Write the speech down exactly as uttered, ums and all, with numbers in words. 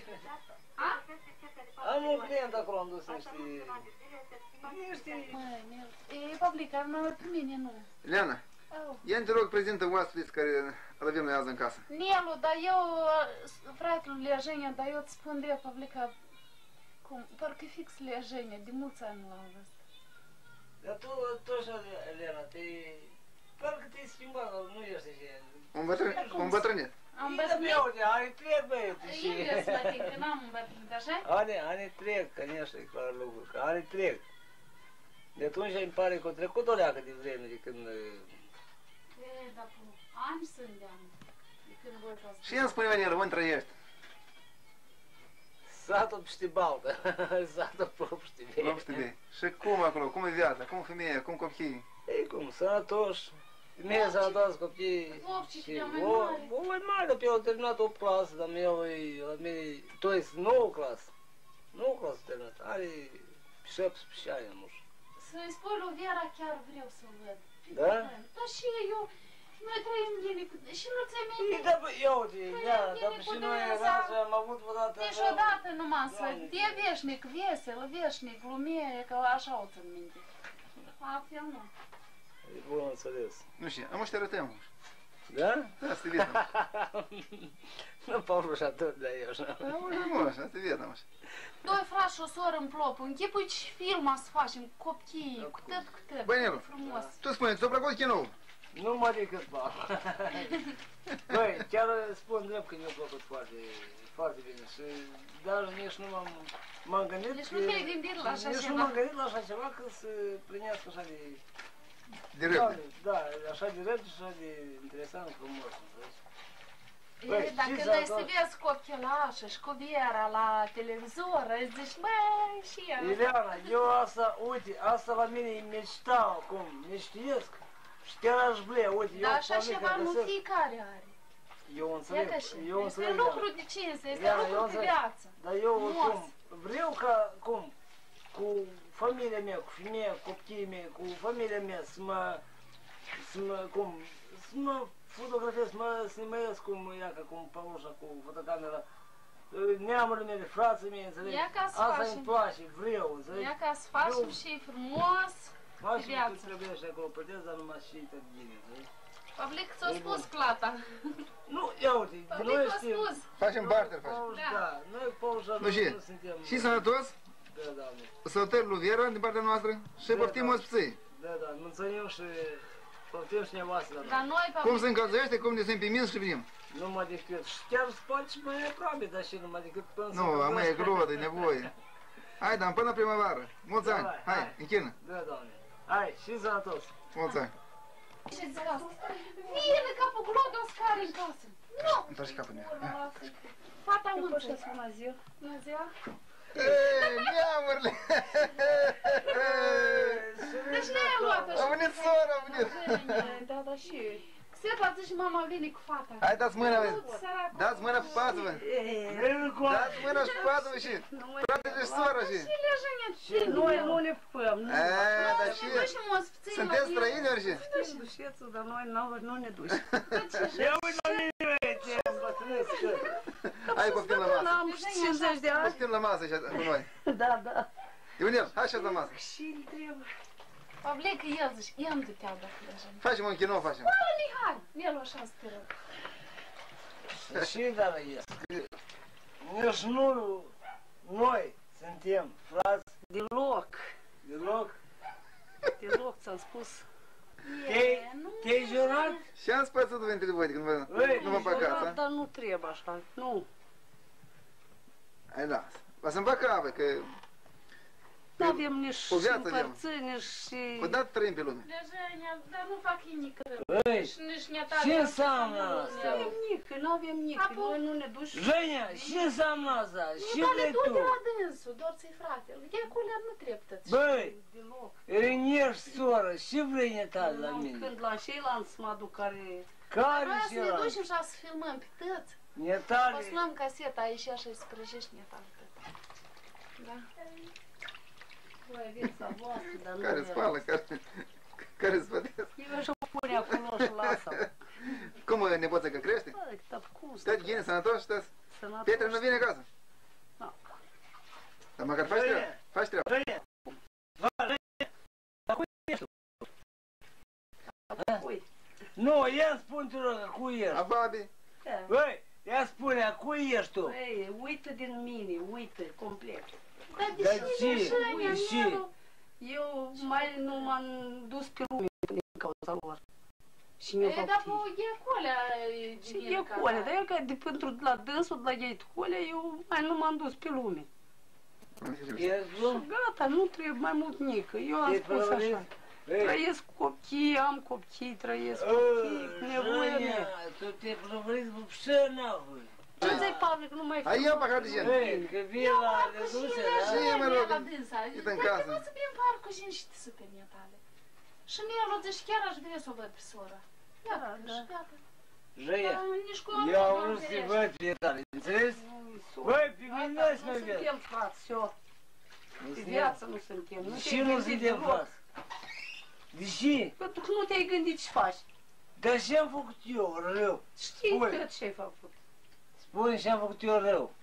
A? Am un client acolo, am dus niște... Niște... E publicat, numai pe mine, nu. Ileana, ia te rog, prezintă oaspeți care îl avem noi azi în casă. Nelu, dar eu, fratele Leajenia, dar eu îți spun de publicat. Cum? Parcă fix Leajenia, de mulți ani l-am văzut. Dar tu, tu așa, Elena, te... Parcă te-ai schimbat, nu ești așa... Un bătrânit. Am bătrânit? Bine, uite, ani trec, băiete, și... Invers la tine, că n-am îmbătrânit, așa? Ani, ani trec, că nu așa e clar lucru, că ani trec. De atunci îmi pare că a trecut o leacă de vreme de când... E, dar cu ani sunt de ani, de când voi ca Și îmi spune Vanel, unde trăiești? Satul peste baltă, satul propște vei. Propște vei. Și cum acolo, cum e viața, cum femeia, cum copiii? Ei cum, sănătoși. Femeia sănătoasă, copiii... Vopci și mai mare. O mai mare, pe el a terminat o clasă, dar meu e, la mine, tu ești nouă clasă. Nouă clasă a terminat, are șaptesprezece ani, nu știu. Să-i spui lui Vera, chiar vreau să-l văd. Da? Dar și eu, noi trăim bine cu... Și nu ți-ai Ei, minte? da, bă, ia uite, da, dar și noi erați, am avut odată... Deci odată numai să... E veșnic, vesel, veșnic, glumie, că așa o țin minte. Altfel nu. E bun înțeles. Nu știu, am să te arătăm. Da? Da, să te vedem. Nu Paul și atât de eu, așa. Da, mă, așa, să te vedem așa. Doi frați și o soră în plop, închipui ce film să facem, copii, cu tot, cu tot. Băi, Nelu, frumos. tu spune, ți-a plăcut chinou? Nu mă decât, Paul. Băi, chiar spun drept că mi-a plăcut foarte, foarte bine și dar nici nu m-am m-am gândit. Deci nu te-ai gândit la așa nici ceva? nu m-am gândit la așa ceva că să plinească așa de... De repede. Da, așa de repede și așa de interesant, frumos, înțelegi? E, dacă noi să vezi cu ochelașă și cu Vera la televizor, îți zici, băi, și ea. Ileana, eu asta, uite, asta la mine îmi miștau, cum, miștiesc și chiar aș vrea, uite, eu... Dar așa ceva nu fiecare are. Eu înțeleg, eu înțeleg, este lucru de cinste, este Ileana, lucru de viață. Dar eu, cum, vreau ca, cum, cu familia mea, cu femeia, cu copiii mei, cu familia mea, să mă, să mă, cum, să mă fotografiez, să mă snimaesc cum, ia ca cum Paulușa, cu fotocamera, neamurile mele, frații mei, înțelegi? Asta îmi place, vreau, înțelegi? Ia ca să facem și frumos de viață. Tu trebuie și acolo plătesc, dar numai și tot bine, înțelegi? Public ți-a spus plata. Nu, ia uite, noi știm. Facem barter, facem. Da, noi cu Paulușa Nu suntem... și sănătos? Da, Doamne. Săutări lui Vera din partea noastră și poftim ospiții. Da, da, mulțumim și poftim și nevoastră. Dar noi, cum se încălzește, cum ne se împimim și venim. Numai decât, și chiar spate și mai aproape, dar și numai decât până să... Nu, am mai e greu, de nevoie. Hai, dar până primăvară. Mulți ani, hai, închină. Da, Doamne. Hai, și sănătos. Mulți ani. Vine capul glodos care în casă. Nu! Întoarce capul meu. Fata unde? Bună ziua. Bună ziua. Eee, neamurile! Deci ne-ai luat așa. A venit sora, a venit. Da, da, și... Sepa, zici, mama vine cu fata. Hai, dați mâna, dați mâna pe patul, vă. Dați mâna și pe patul, și. Fratele și sora, și. Și Leajenia. Noi nu ne pupăm. Eee, dar și... Sunteți străini, și? Duci dușețul, dar noi nu ne duci. Eu nu ne duci, am bătrânesc. Hai, poftim la masă. Am cincizeci de ani. Poftim la masă, așa, cu noi. Da, da. Ionel, hai așa la masă. Și-l trebuie. Pavlec, el zici, ia-mi du-te alba cu Leajenia. Facem un chinou, facem. Bă, Mihai, Nelu așa să te rog. Și dar este. Nici nu noi suntem frați Deloc. deloc. Deloc, ți-am spus. Te-ai jurat? Și am spățut vintele voi, când vă... Nu vă păcați, Dar nu trebuie așa. Nu. Hai, las. Vă să-mi păcavă, că... Nu avem nici împărțiri, nici și... Vă dat trăim pe lume. Leajenia, dar nu fac nimic rău. Băi, Și nici ne-a ce înseamnă Nu asta? avem nici, nu avem nici. Noi nu ne duci. Jenia, ce înseamnă asta? Ce Nu, dar vrei le du-te tu? la dânsul, doar ți-i fratele. E culea, nu trebuie. Băi, Deloc. Reniești, soră, ce vrei netare la mine? Când la ceilalți mă aduc care... Care Vreau să ne celălalt? ducem și să filmăm pe tăți. O Netare? să luăm caseta aici și îi sprăjești netare tot. Da? Voi viața voastră, dar nu Care era. spală, care... Care spătesc. Eu așa pune acolo și lasă. Cum nepoță că crește? Băi, dar cum să... Stai gine, sănătos, stați? Sănătos. Pietre nu vine acasă. Dar măcar faci treaba. Faci treaba. Răie. Va, Răie. Dar cui ești tu? Nu, ia spune te rog, cui ești? A babi. Băi, ia spune, cui ești tu? Băi, uită din mine, uită, complet. Dar Dar de ce? ce? De ce? Eu mai nu m-am dus pe lume din cauza lor. Și mi-au E, dar făcut e colea și e colea, dar el că de pentru la dânsul, de la ei colea, eu mai nu m-am dus pe lume. E Și glum? gata, nu trebuie mai mult nică. Eu am E spus fără așa. Trăiesc copii, am copii, trăiesc copii, cu nevoie mea. Tu te prăvăriți cu pșănahul. Ce zi, Pavel, că nu mai Hai ia pahar de gen. Băi, că vii la reduce, Și da? eu mă rog, Uite uite în Dar casă. te să bine în parcă și nici te super mie tale. Și mie rog, deci chiar aș vrea să o văd pe sora. Iată, Da, și gata. Jăia, Dar nici cu eu nu am vrut mă să-i ferește. văd pe tale, înțeles? Băi, pe mine nu Nu mă vezi. suntem frați, eu. Pe viață nu suntem. Nu Și te-ai nu gândit suntem deloc. frați. De ce? Pentru că nu te-ai gândit ce faci. Dar ce am făcut eu rău? Știi Băi. tot ce ai făcut. Spune ce am făcut eu rău.